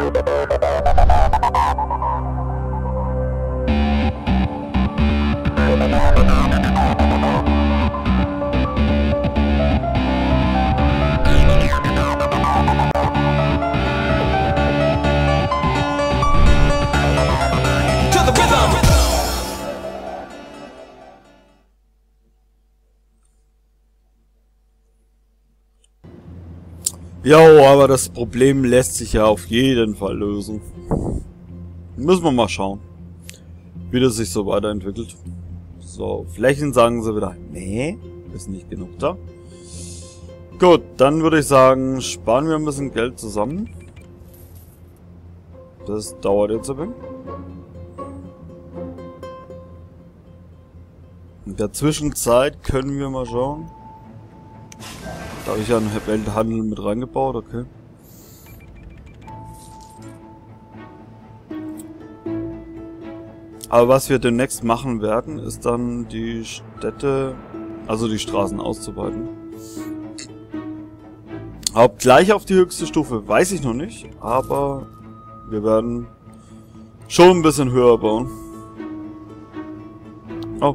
Jo, aber das Problem lässt sich ja auf jeden Fall lösen. Müssen wir mal schauen, wie das sich so weiterentwickelt. So, Flächen sagen sie wieder, nee, ist nicht genug da. Gut, dann würde ich sagen, sparen wir ein bisschen Geld zusammen. Das dauert jetzt ein wenig. In der Zwischenzeit können wir mal schauen. Da habe ich ja einen Welthandel mit reingebaut, okay. Aber was wir demnächst machen werden, ist dann die Städte, also die Straßen auszuweiten. Ob gleich auf die höchste Stufe, weiß ich noch nicht, aber wir werden schon ein bisschen höher bauen. Oh.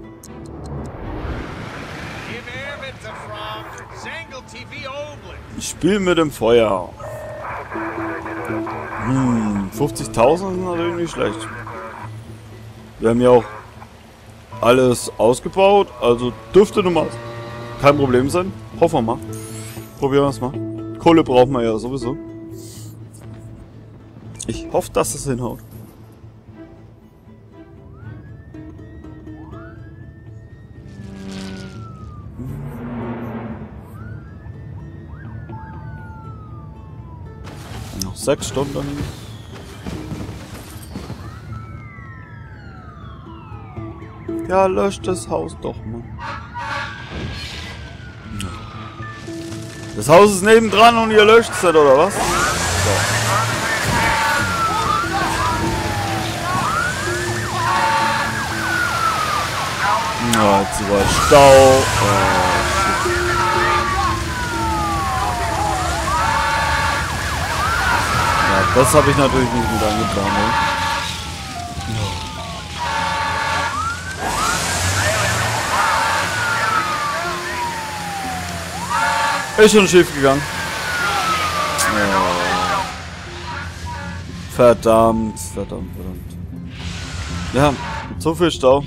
Ich spiele mit dem Feuer. 50.000 sind natürlich nicht schlecht. Wir haben ja auch alles ausgebaut, also dürfte nun mal kein Problem sein. Hoffen wir mal. Probieren wir es mal. Kohle brauchen wir ja sowieso. Ich hoffe, dass es hinhaut. Noch 6 Stunden. Ja, löscht das Haus doch mal. Das Haus ist nebendran und ihr löscht es nicht, oder was? So. Ja, jetzt war Stau. Ja, das habe ich natürlich nicht mit eingeplant. Ne? Ist schon schief gegangen. Oh. Verdammt. Ja, so viel Stau.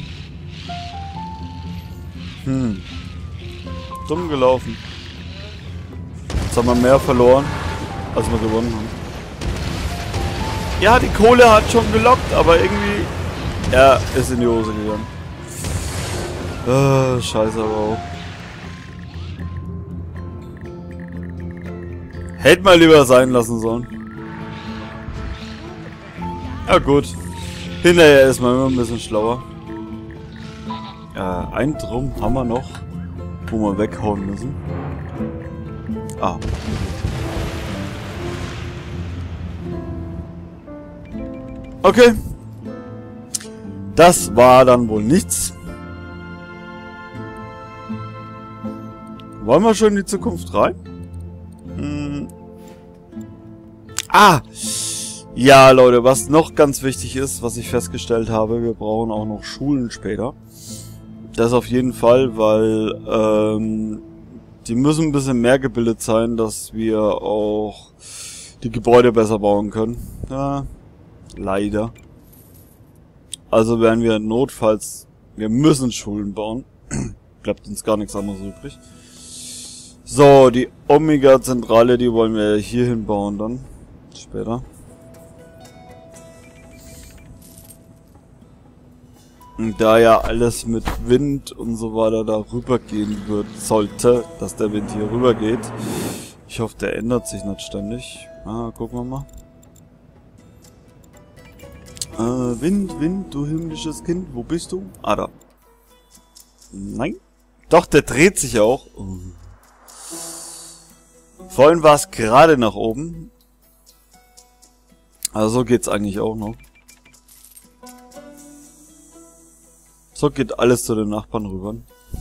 Dumm gelaufen. Jetzt haben wir mehr verloren, als wir gewonnen haben. Ja, die Kohle hat schon gelockt, aber irgendwie... Ja, ist in die Hose gegangen. Scheiße aber auch. Hätte mal lieber sein lassen sollen. Ja gut. Hinterher ist man immer ein bisschen schlauer. Ein Drum haben wir noch, wo wir weghauen müssen. Ah. Okay. Das war dann wohl nichts. Wollen wir schon in die Zukunft rein? Ah! Ja, Leute, was noch ganz wichtig ist, was ich festgestellt habe, wir brauchen auch noch Schulen später. Das auf jeden Fall, weil die müssen ein bisschen mehr gebildet sein, dass wir auch die Gebäude besser bauen können. Ja, leider. Also werden wir notfalls, wir müssen Schulen bauen. Bleibt uns gar nichts anderes übrig. So, die Omega-Zentrale, die wollen wir hier hinbauen dann. Später. Und da ja alles mit Wind und so weiter da rübergehen wird, sollte, dass der Wind hier rüber geht. Ich hoffe, der ändert sich nicht ständig. Ah, gucken wir mal. Wind, du himmlisches Kind, wo bist du? Ah, da. Nein. Doch, der dreht sich auch. Vorhin war es gerade nach oben. Also so geht's eigentlich auch noch. So geht alles zu den Nachbarn rüber.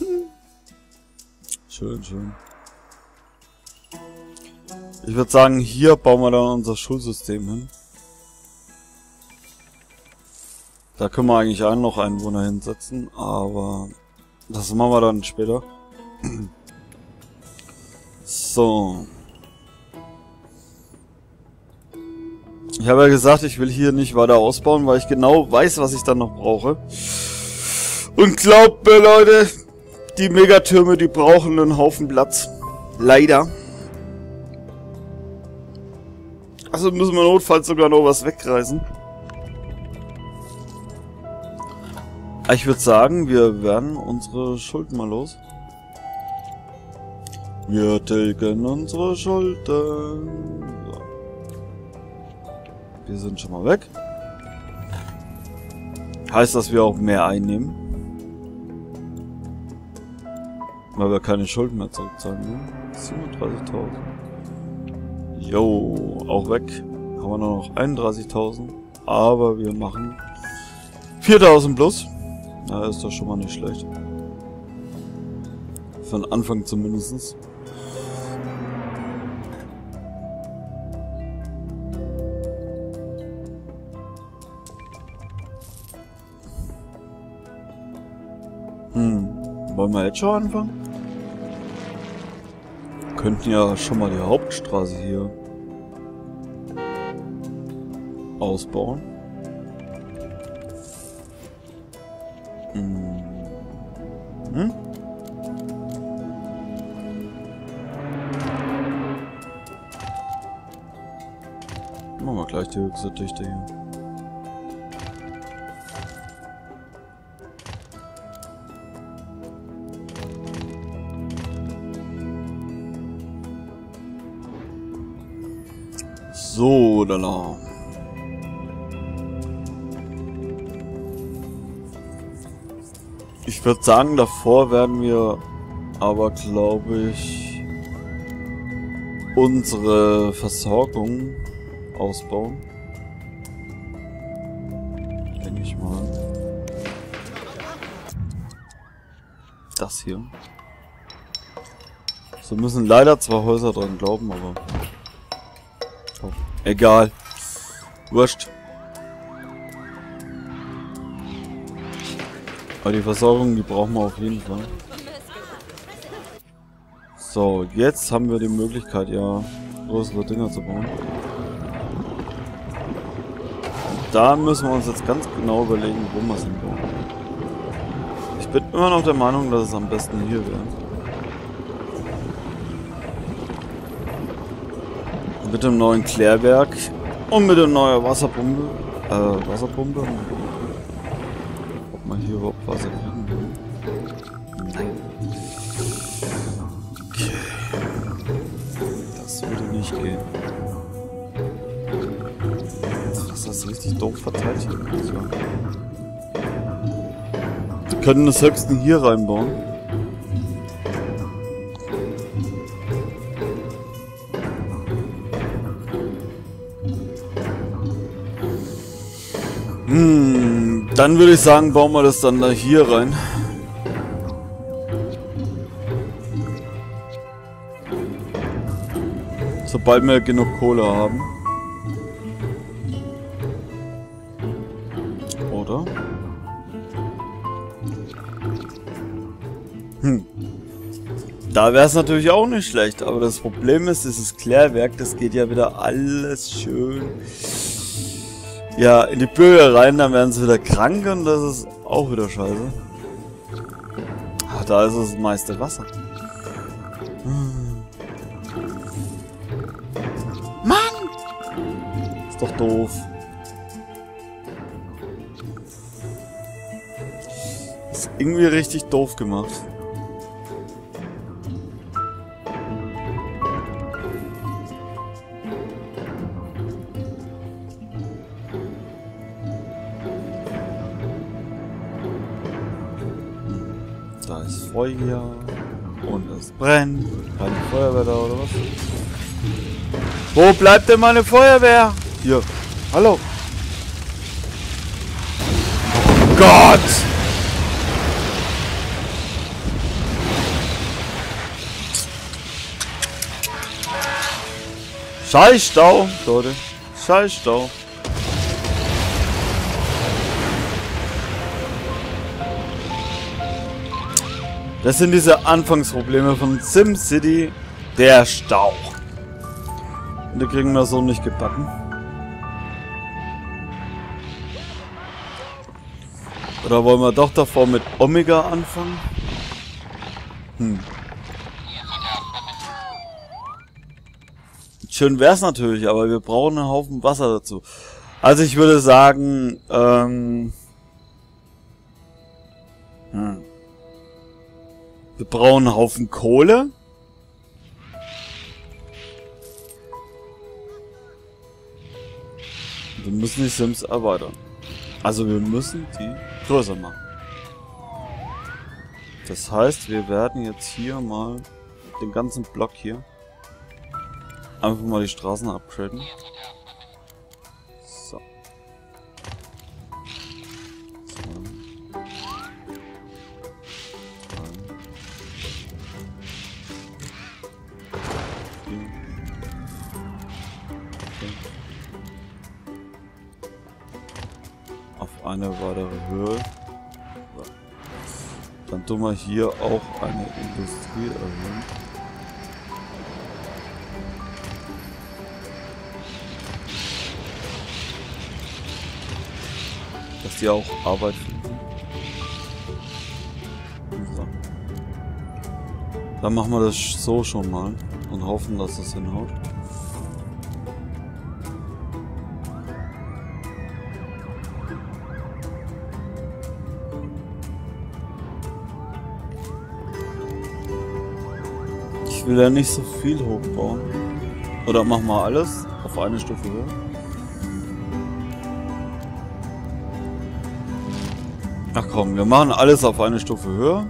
Schön, schön. Ich würde sagen, hier bauen wir dann unser Schulsystem hin. Da können wir eigentlich auch noch Einwohner hinsetzen, aber das machen wir dann später. So. Ich habe ja gesagt, ich will hier nicht weiter ausbauen, weil ich genau weiß, was ich dann noch brauche. Und glaubt mir, Leute, die Megatürme, die brauchen einen Haufen Platz. Leider. Also müssen wir notfalls sogar noch was wegreißen. Ich würde sagen, wir werden unsere Schulden mal los. Wir tilgen unsere Schulden. So. Wir sind schon mal weg. Heißt, dass wir auch mehr einnehmen. Weil wir keine Schulden mehr zurückzahlen. Ne? 37.000. Jo, auch weg. Haben wir nur noch 31.000. Aber wir machen 4.000 plus. Na, ist doch schon mal nicht schlecht. Für den Anfang zumindest. Wollen wir jetzt schon anfangen? Wir könnten ja schon mal die Hauptstraße hier ausbauen. Machen wir gleich die höchste Dichte hier. So, lala. Ich würde sagen, davor werden wir aber, glaube ich, unsere Versorgung ausbauen. Denke ich mal. Das hier. So müssen leider 2 Häuser dran glauben, aber... Oh, egal. Wurscht. Aber die Versorgung, die brauchen wir auf jeden Fall. So, jetzt haben wir die Möglichkeit, ja, größere Dinger zu bauen. Da müssen wir uns jetzt ganz genau überlegen, wo wir es hinbauen. Ich bin immer noch der Meinung, dass es am besten hier wäre. Mit dem neuen Klärwerk und mit der neuen Wasserpumpe. Ob man hier überhaupt Wasser kriegen kann. Nein. Okay. Das würde nicht gehen. Ach, ist das richtig doof verteilt hier. So. Wir können das höchste hier reinbauen. Dann würde ich sagen, bauen wir das dann da hier rein. Sobald wir genug Kohle haben. Oder? Da wäre es natürlich auch nicht schlecht, aber das Problem ist, dieses Klärwerk, das geht ja wieder alles schön... Ja, in die Bürger rein, dann werden sie wieder krank und das ist auch wieder scheiße. Ach, da ist das meiste Wasser. Mann! Ist doch doof. Ist irgendwie richtig doof gemacht. Da ist Feuer und es brennt. Keine Feuerwehr da oder was? Wo bleibt denn meine Feuerwehr? Hier. Hallo. Oh Gott! Scheiß Stau, Leute. Scheiß Stau. Das sind diese Anfangsprobleme von SimCity, der Stau. Und die kriegen wir so nicht gebacken. Oder wollen wir doch davor mit Omega anfangen? Schön wär's natürlich, aber wir brauchen einen Haufen Wasser dazu. Also ich würde sagen, wir brauchen einen Haufen Kohle. Wir müssen die Sims erweitern. Also wir müssen die größer machen. Das heißt, wir werden jetzt hier mal den ganzen Block hier einfach mal die Straßen upgraden. So. Auf eine weitere Höhe. So. Dann tun wir hier auch eine Industrie erhöhen. Dass die auch Arbeit finden. So. Dann machen wir das so schon mal und hoffen, dass das hinhaut. Ich will ja nicht so viel hochbauen. Oder machen wir alles auf eine Stufe höher. Ach komm, wir machen alles auf eine Stufe höher.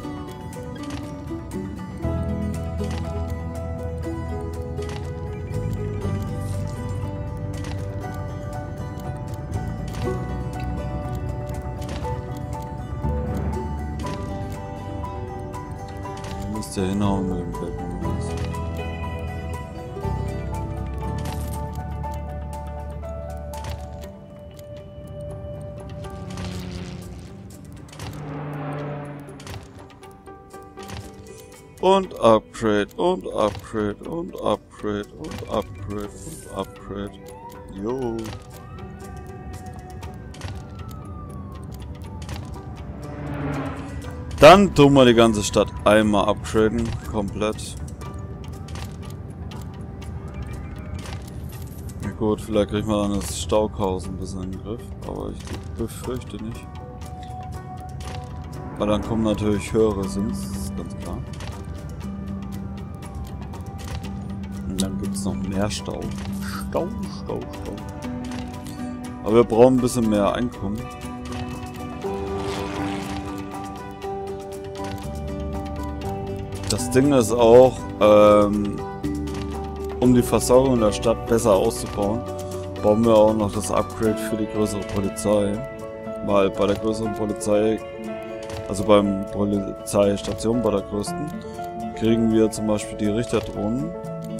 Du musst ja hinhauen mit dem Bett. Und Upgrade und Upgrade und Upgrade und Upgrade und Upgrade. Jo. Dann tun wir die ganze Stadt einmal upgraden, komplett. Ja gut, vielleicht kriegen wir dann das Stauchaus ein bisschen in den Griff, aber ich befürchte nicht. Weil dann kommen natürlich höhere Sims, das ist ganz klar. Und dann gibt es noch mehr Stau. Stau. Aber wir brauchen ein bisschen mehr Einkommen. Das Ding ist auch, um die Versorgung der Stadt besser auszubauen, bauen wir auch noch das Upgrade für die größere Polizei. Weil bei der größeren Polizei, also beim Polizeistation bei der größten, kriegen wir zum Beispiel die Richterdrohnen.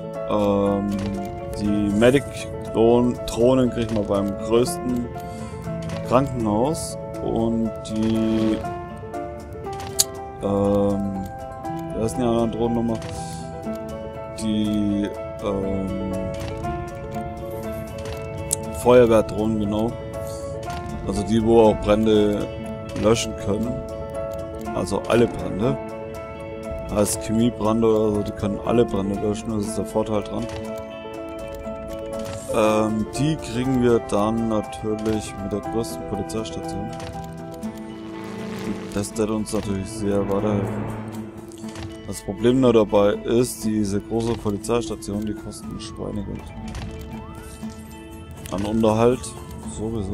Die Medic-Drohnen kriegen wir beim größten Krankenhaus und die wer ist denn die andere Drohnennummer? Die Feuerwehrdrohnen, genau. Also die, wo auch Brände löschen können. Also alle Brände. Als Chemiebrände oder so, die können alle Brände löschen, das ist der Vorteil dran. Die kriegen wir dann natürlich mit der größten Polizeistation. Das wird uns natürlich sehr weiterhelfen. Das Problem nur dabei ist, diese große Polizeistation, die kosten Schweinegeld. An Unterhalt sowieso.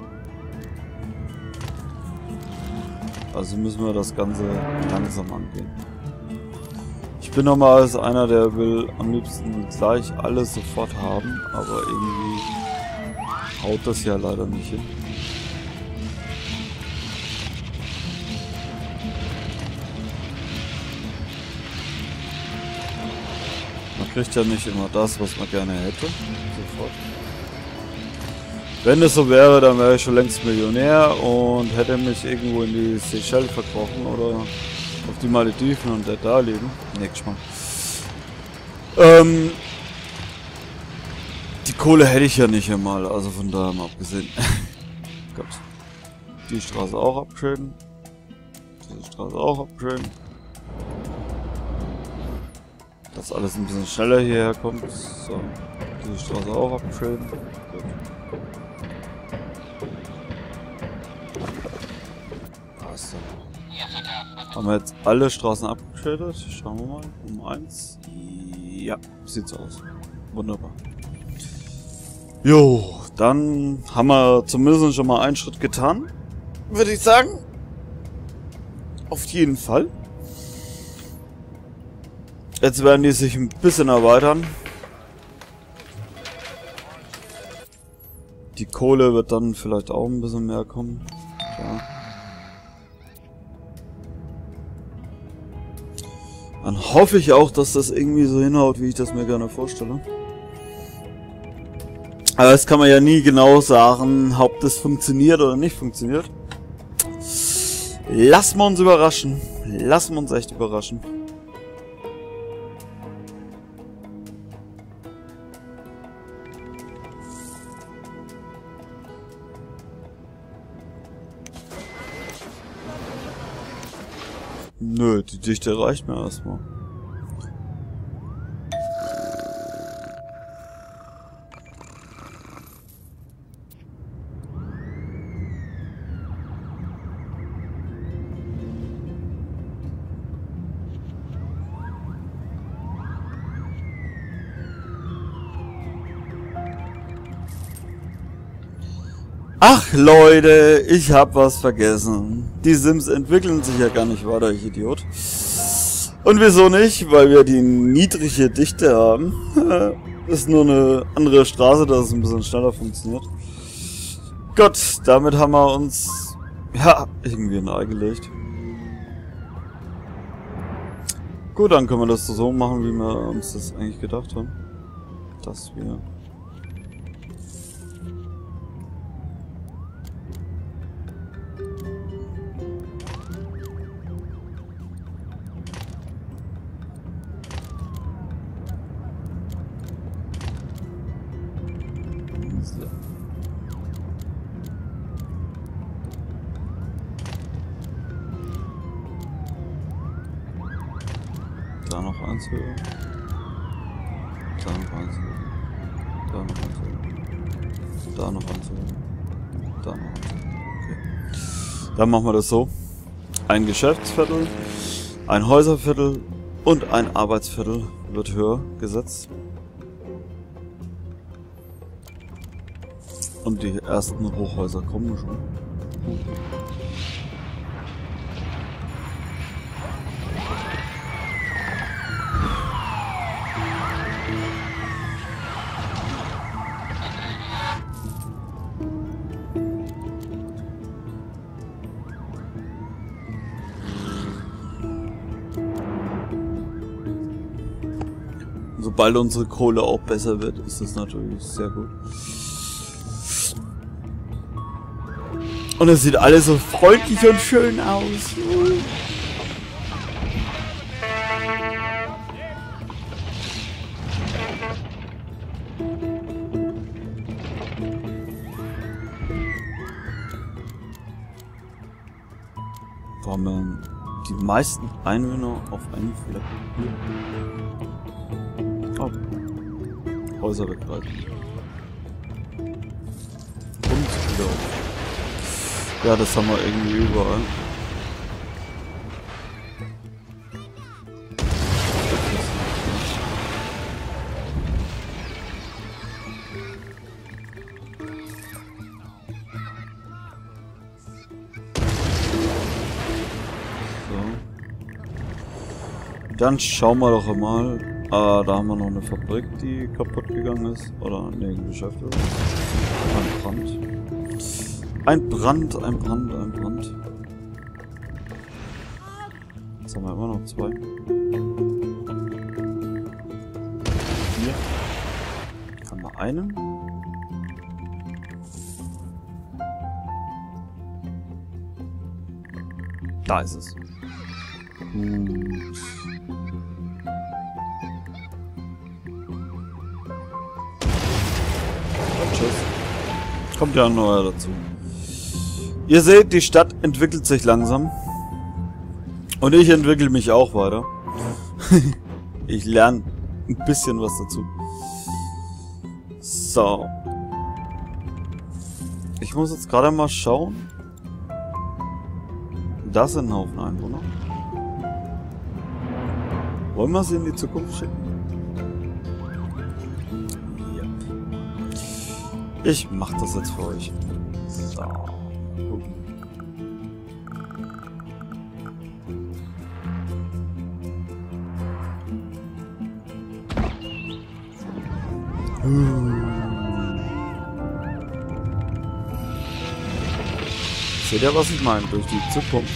Also müssen wir das Ganze langsam angehen. Ich bin nochmal als einer, der will am liebsten gleich alles sofort haben, aber irgendwie haut das ja leider nicht hin. Man kriegt ja nicht immer das, was man gerne hätte, sofort. Wenn es so wäre, dann wäre ich schon längst Millionär und hätte mich irgendwo in die Seychellen verkrochen oder Auf die Malediven und der da leben. Ne, Geschmack. Die Kohle hätte ich ja nicht einmal, also von daher mal abgesehen. Gott. Die Straße auch upgraden. Diese Straße auch upgraden. Dass alles ein bisschen schneller hierher kommt. So. Diese Straße auch upgraden. Gut. Passt dann. Haben wir jetzt alle Straßen abgegradet? Schauen wir mal. Um 1. Ja, sieht so aus. Wunderbar. Jo, dann haben wir zumindest schon mal einen Schritt getan. Würde ich sagen. Auf jeden Fall. Jetzt werden die sich ein bisschen erweitern. Die Kohle wird dann vielleicht auch ein bisschen mehr kommen. Ja. Dann hoffe ich auch, dass das irgendwie so hinhaut, wie ich das mir gerne vorstelle. Aber das kann man ja nie genau sagen, ob das funktioniert oder nicht funktioniert. Lassen wir uns überraschen. Lassen wir uns echt überraschen. Nö, die Dichte reicht mir erstmal. Ach Leute, ich hab was vergessen. Die Sims entwickeln sich ja gar nicht weiter, ich Idiot. Und wieso nicht? Weil wir die niedrige Dichte haben. Ist nur eine andere Straße, dass es ein bisschen schneller funktioniert. Gott, damit haben wir uns ja irgendwie ein Ei gelegt. Gut, dann können wir das so machen, wie wir uns das eigentlich gedacht haben. Dass wir da noch eins höher. Da noch eins höher. Da noch eins höher. Da noch eins höher. Da noch eins höher. Okay. Dann machen wir das so. Ein Geschäftsviertel, ein Häuserviertel und ein Arbeitsviertel wird höher gesetzt. Und die ersten Hochhäuser kommen schon. Sobald unsere Kohle auch besser wird, ist das natürlich sehr gut. Und es sieht alles so freundlich und schön aus. Wo haben wir die meisten Einwohner auf einem Fleck? Oh. Häuser wegreißen. Und wieder. Ja, das haben wir irgendwie überall. So. Dann schauen wir doch mal. Da haben wir noch eine Fabrik, die kaputt gegangen ist. Oder ne, ein Geschäft. Ein Brand. Ein Brand, ein Brand, ein Brand. Jetzt haben wir immer noch zwei. Hier haben wir einen. Da ist es. Gut. Und tschüss. Kommt ja ein neuer dazu. Ihr seht, die Stadt entwickelt sich langsam. Und ich entwickle mich auch weiter. Ich lerne ein bisschen was dazu. So. Ich muss jetzt gerade mal schauen. Das sind ein Haufen Einwohner. Wollen wir sie in die Zukunft schicken? Ja. Ich mach das jetzt für euch. So. Seht ihr, was ich meine? Durch die Zukunft.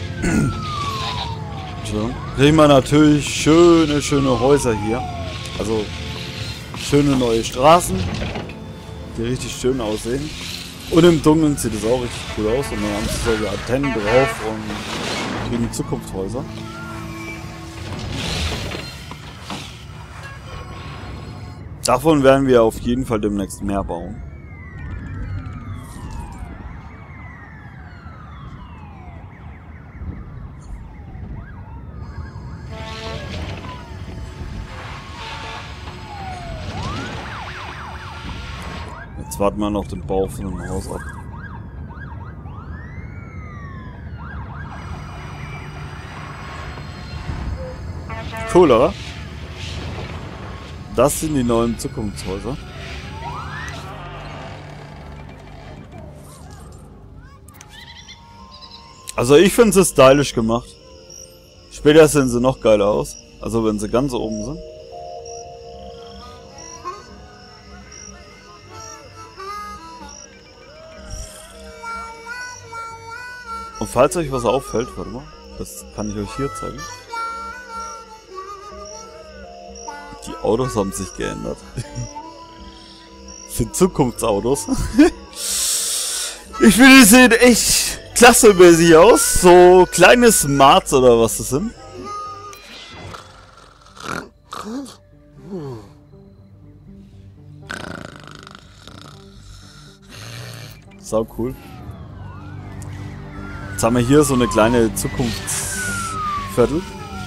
So. Kriegen wir natürlich schöne Häuser hier. Also schöne neue Straßen, die richtig schön aussehen. Und im Dunkeln sieht es auch richtig cool aus. Und dann haben sie solche Antennen drauf und kriegen Zukunftshäuser. Davon werden wir auf jeden Fall demnächst mehr bauen. Jetzt warten wir noch den Bau von dem Haus ab. Cool, oder? Das sind die neuen Zukunftshäuser. Also ich finde sie stylisch gemacht. Später sehen sie noch geiler aus. Also wenn sie ganz oben sind. Und falls euch was auffällt, warte mal, das kann ich euch hier zeigen. Die Autos haben sich geändert. Sind Zukunftsautos. Ich finde, die sehen echt klassemäßig aus. So kleine Smarts oder was das sind. Sau cool. Jetzt haben wir hier so eine kleine Zukunftsviertel.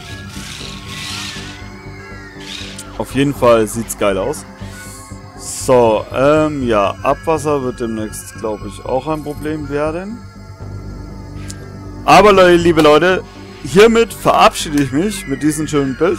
Auf jeden Fall sieht's geil aus. So, ja, Abwasser wird demnächst, glaube ich, auch ein Problem werden. Aber liebe Leute, hiermit verabschiede ich mich mit diesem schönen Bild.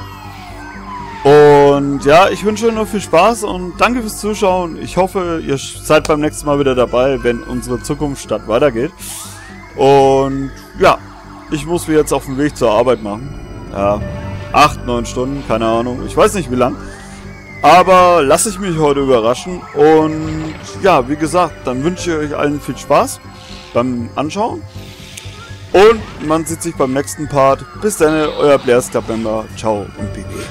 Und ja, ich wünsche euch noch viel Spaß und danke fürs Zuschauen. Ich hoffe, ihr seid beim nächsten Mal wieder dabei, wenn unsere Zukunftsstadt weitergeht. Und ja, ich muss mich jetzt auf den Weg zur Arbeit machen. Ja, 8, 9 Stunden, keine Ahnung. Ich weiß nicht wie lang. Aber lasse ich mich heute überraschen. Und ja, wie gesagt, dann wünsche ich euch allen viel Spaß beim Anschauen. Und man sieht sich beim nächsten Part. Bis dann, euer Players Club Member. Ciao und BG.